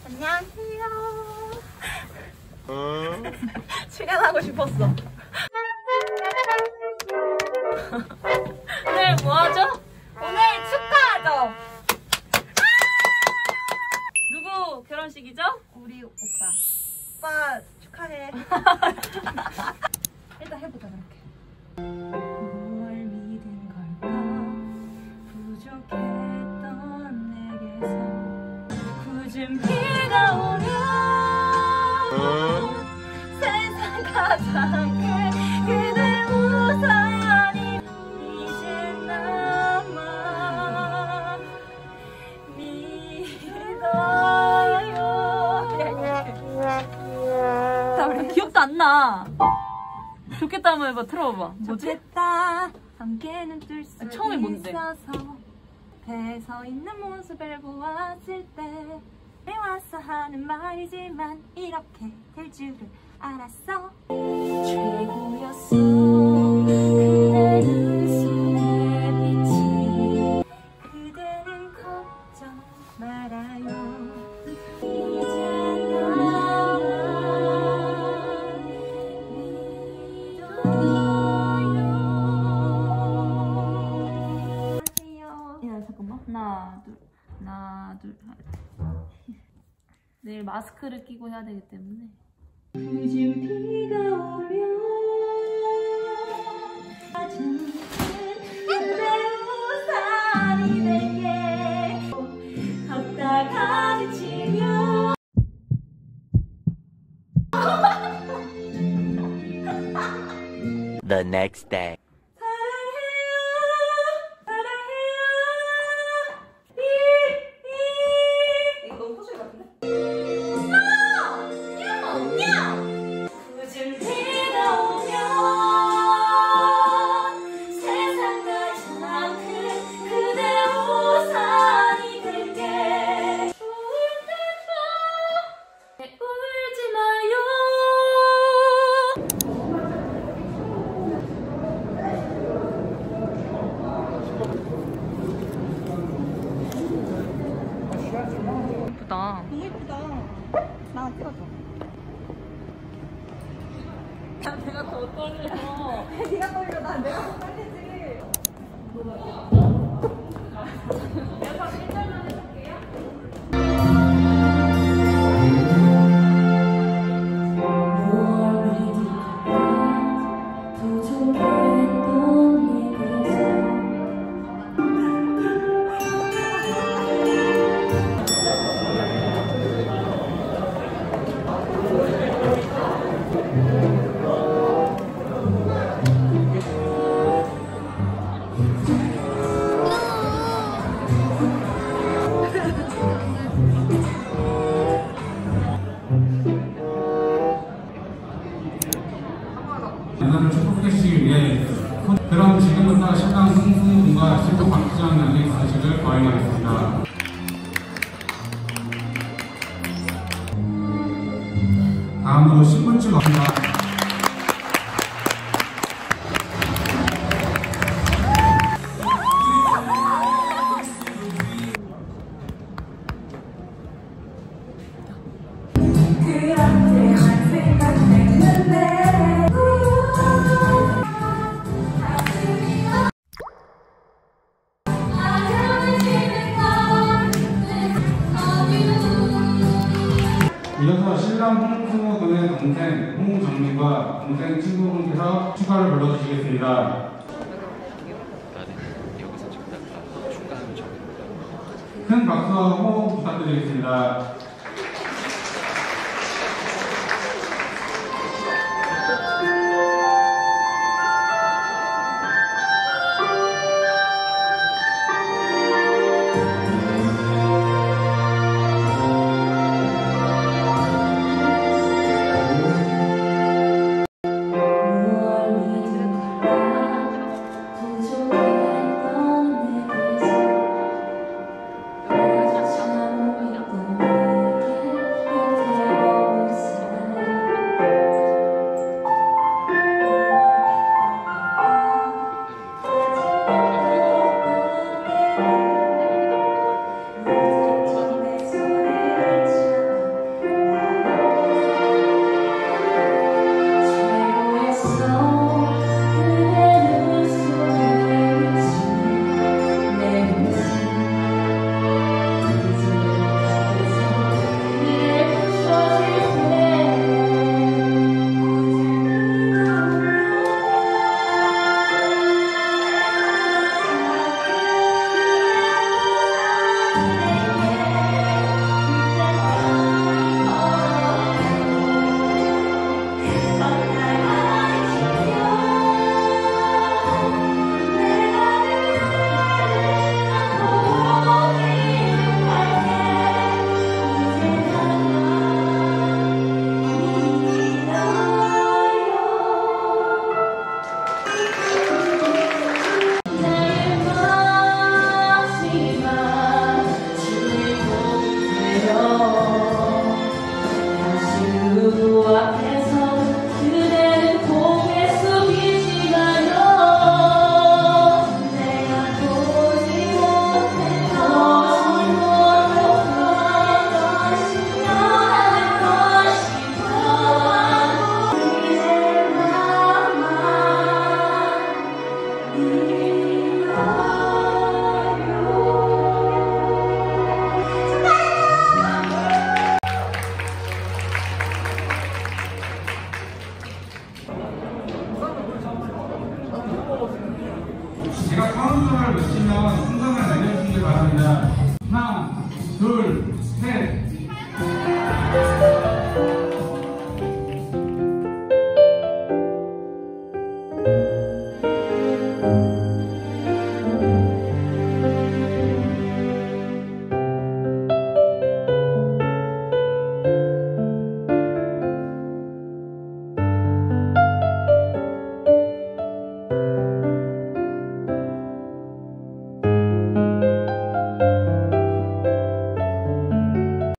안녕하세요. 출연하고 싶었어. 오늘 뭐하죠? 오늘 축하하죠? 누구 결혼식이죠? 우리 오빠. 오빠 축하해. 일단 해보자 그렇게. 뭘 믿은 걸까? 부족했던 내게서 굳은 비가 오면 세상 가장 큰 그대 우산이 이제 나만 믿어요. 기억도 안 나. 좋겠다 한번 해봐. 틀어봐봐. 뭐지? 좋겠다 함께는 뜰 수 처음에 뭔데? 있어서 배에 서 있는 모습을 보았을 때 와서 하는 말이지만 이렇게 될 줄을 알았어. 최고였어 그대는 손에 빛이 그대는 걱정 말아요. 이제 나만 믿어요. 야 잠깐만. 하나 둘 내일 마스크를 끼고 해야 되기 때문에. 굳은 비가 오면 가장 큰 우산이 될게 걷다가 지치면 The next day. 예쁘다. 너무 예쁘다. 나 찍어줘. 야, 내가 더 떨려. 네가 떨려. 난 내가 더 떨리지. 내가 1절만 해볼게요. 연단을 축복해주시기 위해 그럼 지금부터 식당 승승분과 실버 박지원 양의 사식을 거행하겠습니다. 다음으로 신분증 없습니다. 이어서 신랑 홍승우군의 동생 홍정민과 동생 친구분께서 축하를 불러주시겠습니다. 나는 여기서 찍다가 추가하면 저기. 큰 박수와 호흡 부탁드리겠습니다.